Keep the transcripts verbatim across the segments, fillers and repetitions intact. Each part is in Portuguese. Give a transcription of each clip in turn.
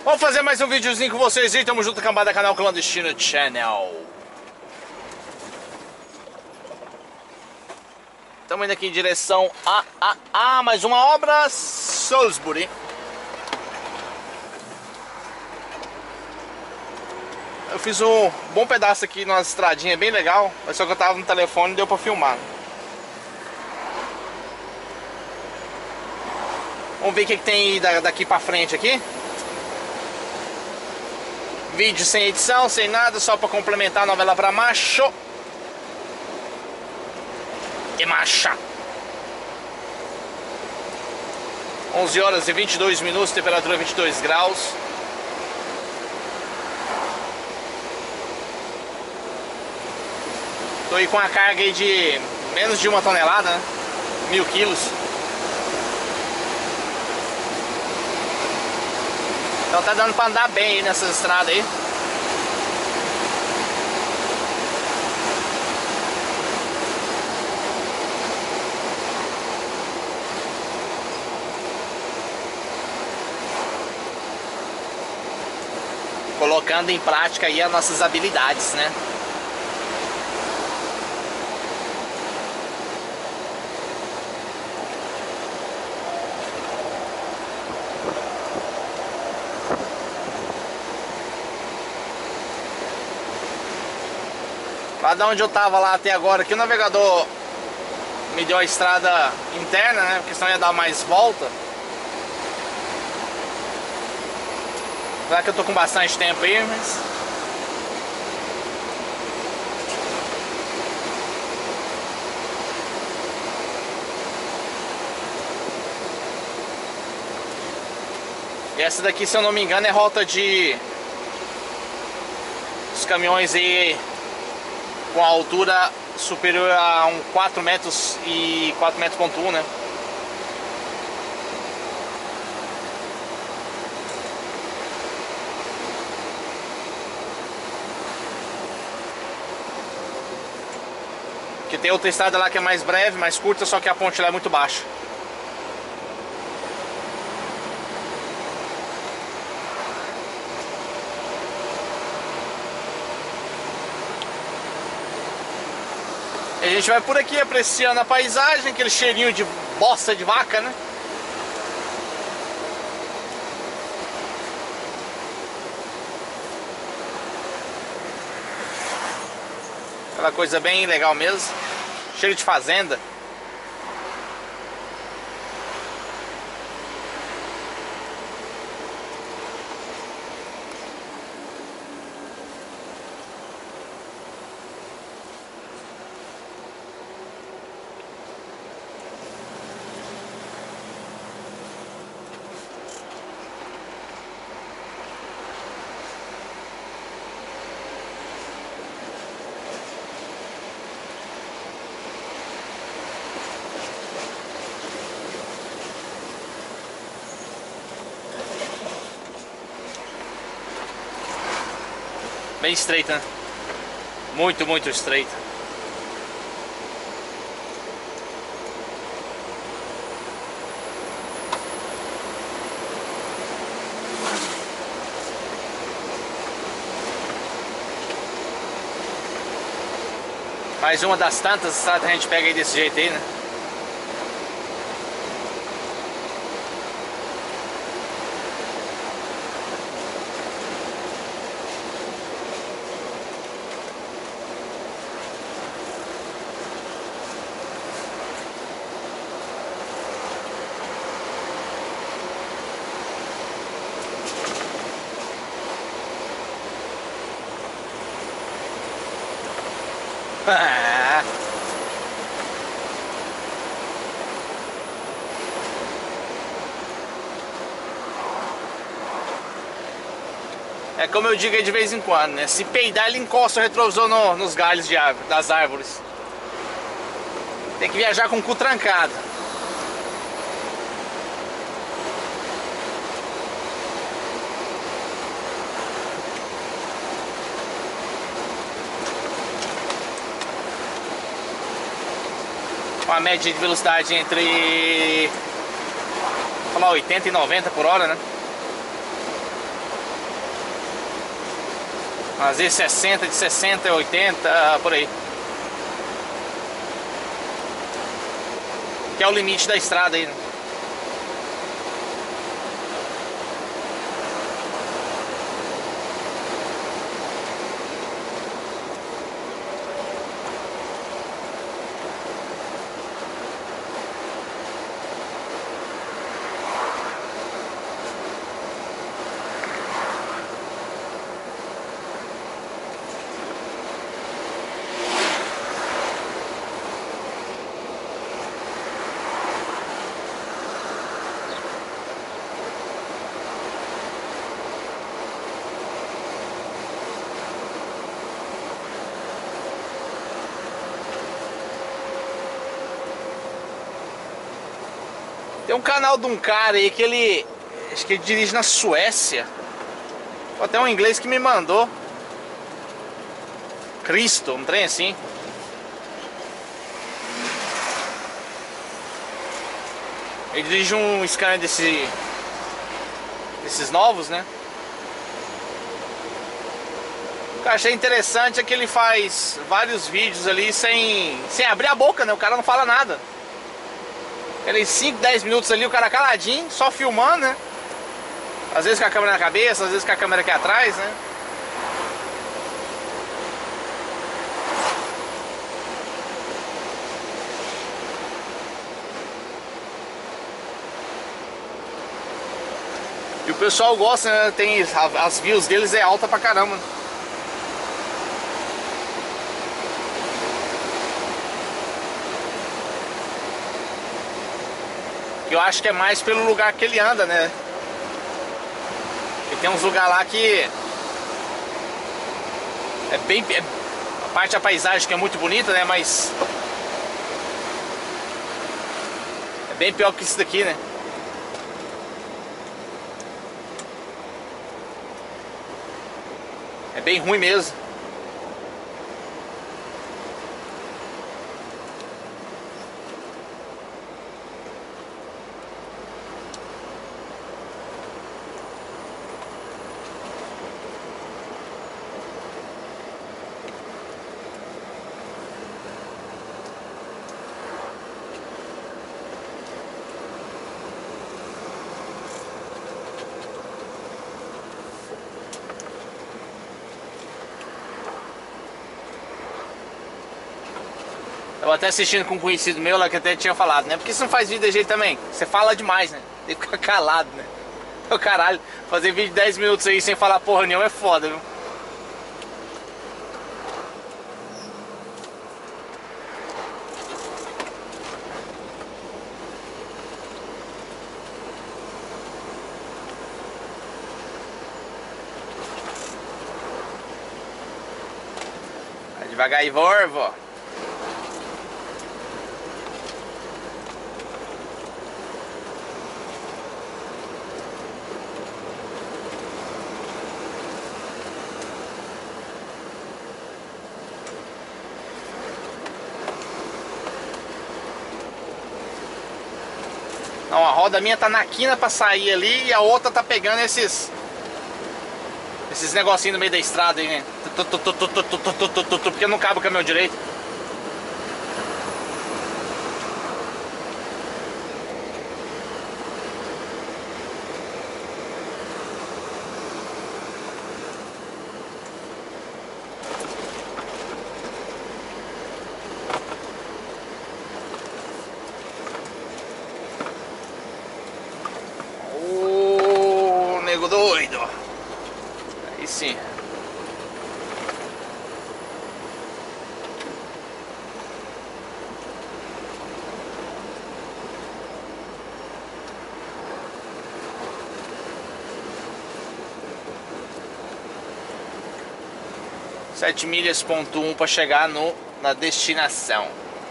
Vamos fazer mais um videozinho com vocês aí. Tamo junto, cambada, canal Clandestino Channel. Estamos indo aqui em direção a, a, a mais uma obra, Salisbury. Eu fiz um bom pedaço aqui numa estradinha bem legal, mas só que eu tava no telefone e deu pra filmar. Vamos ver o que, que tem daqui pra frente aqui. Vídeo sem edição, sem nada, só pra complementar a novela pra macho. E macha. onze horas e vinte e dois minutos, temperatura vinte e dois graus. Tô aí com a carga aí de menos de uma tonelada, né? Mil quilos. Então tá dando pra andar bem aí nessa estrada aí. Colocando em prática aí as nossas habilidades, né? Lá da onde eu tava lá até agora, aqui o navegador me deu a estrada interna, né? Porque senão ia dar mais volta. Claro que eu tô com bastante tempo aí, mas... E essa daqui, se eu não me engano, é rota de... Os caminhões aí com a altura superior a um quatro metros e quatro metros ponto um, né? Que tem outra estrada lá que é mais breve, mais curta, só que a ponte lá é muito baixa. E a gente vai por aqui apreciando a paisagem, aquele cheirinho de bosta de vaca, né? Aquela coisa bem legal mesmo. Cheiro de fazenda. Bem estreita, né? Muito, muito estreita. Mais uma das tantas estradas que a gente pega aí desse jeito aí, né? É como eu digo aí de vez em quando, né? Se peidar, ele encosta o retrovisor no, nos galhos de árvore, das árvores. Tem que viajar com o cu trancado. Com a média de velocidade entre... Vamos falar oitenta e noventa por hora, né? Às vezes sessenta, de sessenta a oitenta, por aí. Que é o limite da estrada aí, né? Tem um canal de um cara aí que ele... acho que ele dirige na Suécia. Foi até um inglês que me mandou. Cristo, um trem assim. Ele dirige um Scania desse... desses novos, né? O que eu achei interessante é que ele faz vários vídeos ali sem, sem abrir a boca, né? O cara não fala nada. Ele cinco, dez minutos ali, o cara caladinho, só filmando, né? Às vezes com a câmera na cabeça, às vezes com a câmera aqui atrás, né? E o pessoal gosta, né? Tem, as views deles é alta pra caramba. Eu acho que é mais pelo lugar que ele anda, né? Porque tem uns lugares lá que é bem... É, a parte da paisagem que é muito bonita, né? Mas é bem pior que isso daqui, né? É bem ruim mesmo. Eu até assistindo com um conhecido meu lá que até tinha falado, né? Porque você não faz vídeo de jeito também? Você fala demais, né? Tem que ficar calado, né? Ô caralho, fazer vídeo de dez minutos aí sem falar porra nenhuma é foda, viu? Vai devagar aí, Volvo. Não, a roda minha tá na quina pra sair ali e a outra tá pegando esses esses negocinhos no meio da estrada aí, né? Porque não cabe o caminhão direito. Ô, nego doido. Aí sim. Sete milhas ponto um para chegar no, na destinação.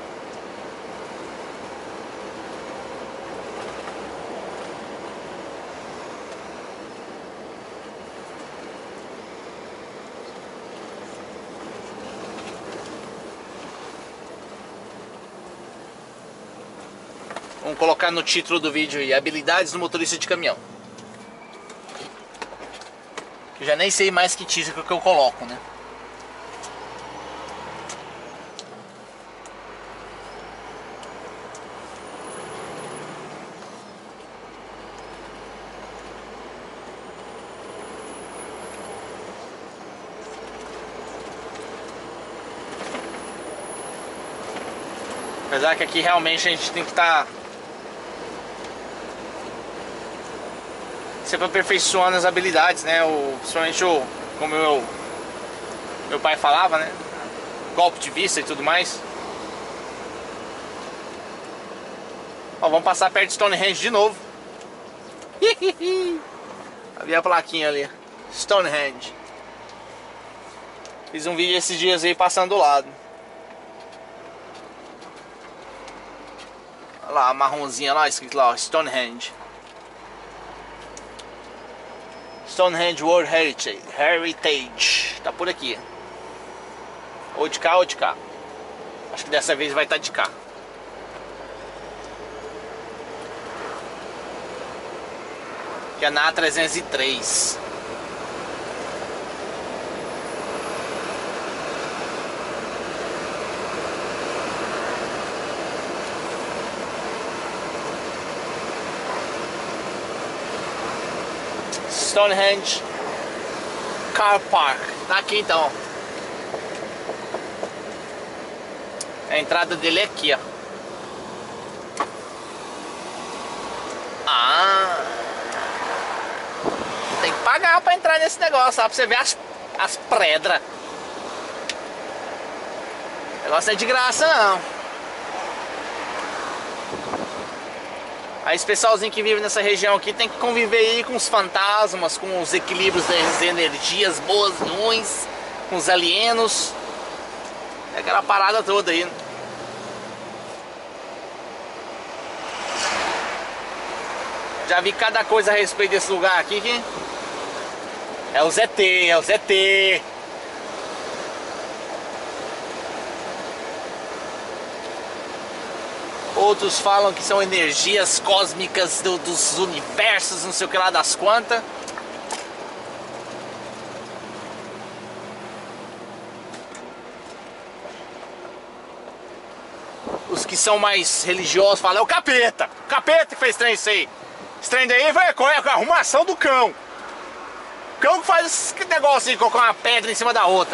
Vamos colocar no título do vídeo aí, habilidades do motorista de caminhão. Eu já nem sei mais que título que eu coloco, né? Apesar que aqui realmente a gente tem que estar tá sempre aperfeiçoando as habilidades, né? O, principalmente o, como eu, meu pai falava, né? Golpe de vista e tudo mais. Ó, vamos passar perto de Stonehenge de novo. Havia a plaquinha ali, Stonehenge. Fiz um vídeo esses dias aí passando do lado. Olha lá, a marronzinha lá, escrito lá, ó, Stonehenge. Stonehenge World Heritage. Heritage. Tá por aqui. Ou de cá ou de cá. Acho que dessa vez vai estar de cá. Que é na A trezentos e três. Stonehenge Car Park. Tá aqui então. A entrada dele é aqui, ó. Ah, tem que pagar pra entrar nesse negócio, ó, pra você ver as, as pedras. O negócio não é de graça, não. Aí esse pessoalzinho que vive nessa região aqui tem que conviver aí com os fantasmas, com os equilíbrios das energias boas e ruins, com os alienos. É aquela parada toda aí. Já vi cada coisa a respeito desse lugar aqui que é o Z T, é o Z T. Outros falam que são energias cósmicas do, dos universos, não sei o que lá das quantas. Os que são mais religiosos falam, é o capeta. O capeta que fez trem isso aí. Esse trem daí foi a arrumação do cão. O cão que faz esse negócio de colocar uma pedra em cima da outra.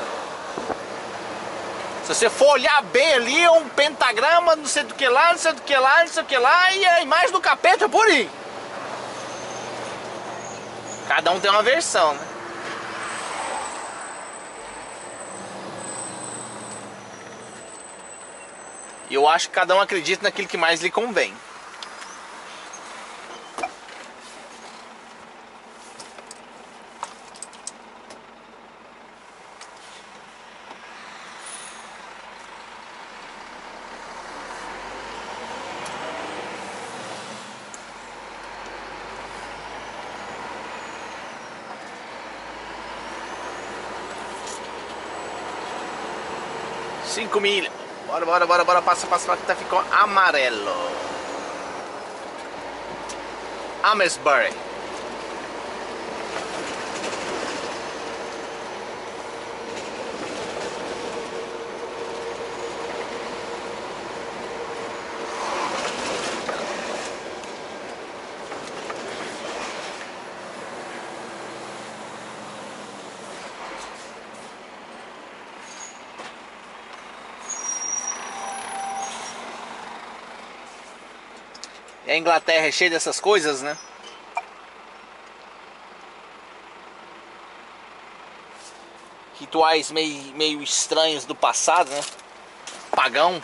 Se você for olhar bem ali, é um pentagrama, não sei do que lá, não sei do que lá, não sei do que lá, e a imagem do capeta é por aí. Cada um tem uma versão, né? E eu acho que cada um acredita naquilo que mais lhe convém. Cinco milhas. Bora, bora, bora, bora. Passa, passa, passa. Tá ficando amarelo. Amesbury. E a Inglaterra é cheia dessas coisas, né? Rituais meio, meio estranhos do passado, né? Pagão.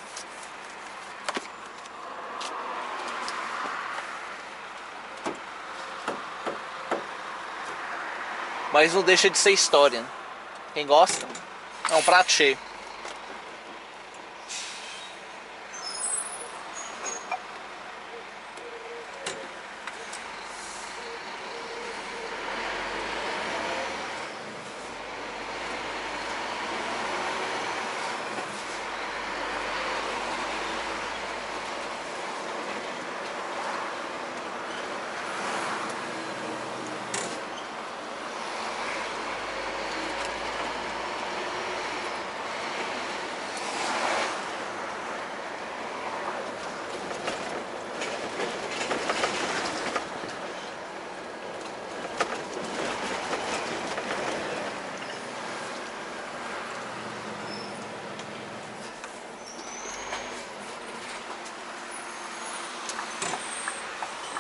Mas não deixa de ser história, né? Quem gosta, é um prato cheio.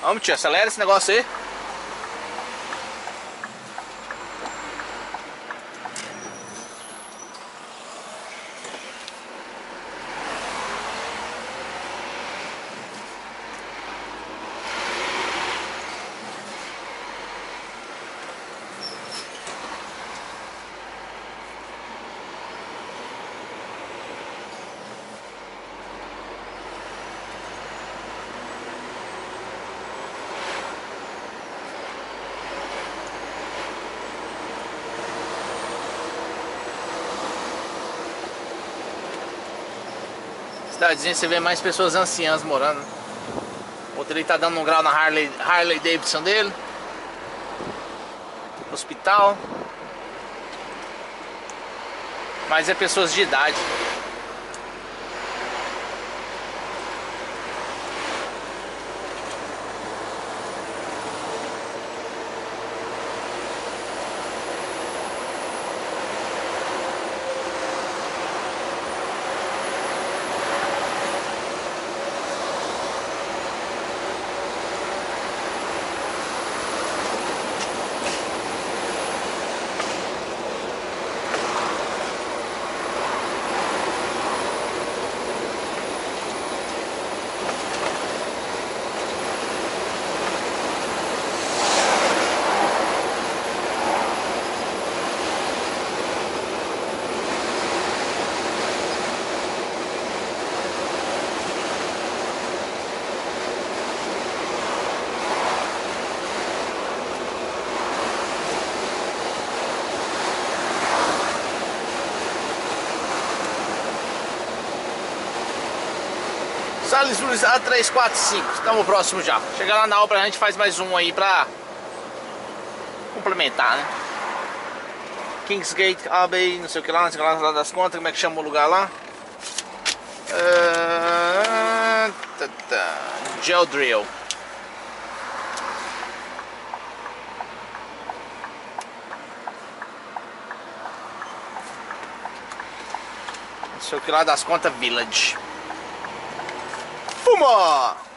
Vamos, tio, acelera esse negócio aí. Cidadezinha, você vê mais pessoas anciãs morando. Outro ali tá dando um grau na Harley, Harley Davidson dele. Hospital. Mas é pessoas de idade. Salisbury A trezentos e quarenta e cinco, estamos próximo já. Chegar lá na obra a gente faz mais um aí pra complementar, né? Kingsgate Abbey, não sei o que lá, não sei o que lá, lá das contas, como é que chama o lugar lá? Uh, tá, tá. Gel Drill. Não sei o que lá das contas, Village. Fuma!